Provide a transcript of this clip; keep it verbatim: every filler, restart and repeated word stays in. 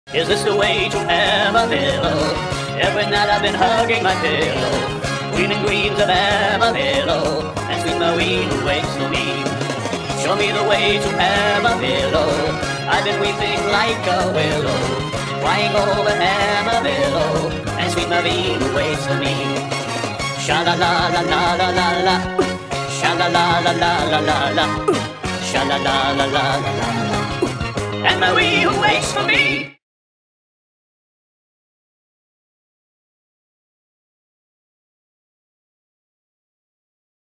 Is this the way to Amarillo? Every night I've been hugging my pillow, dreaming dreams of Amarillo, and sweet Marie who waits for me. Show me the way to Amarillo. I've been weeping like a willow, crying over Amarillo, and sweet Marie who waits for me. Sha la la la la la la la, sha la la la la la la la, sha la la la la la la, and Marie who waits for me.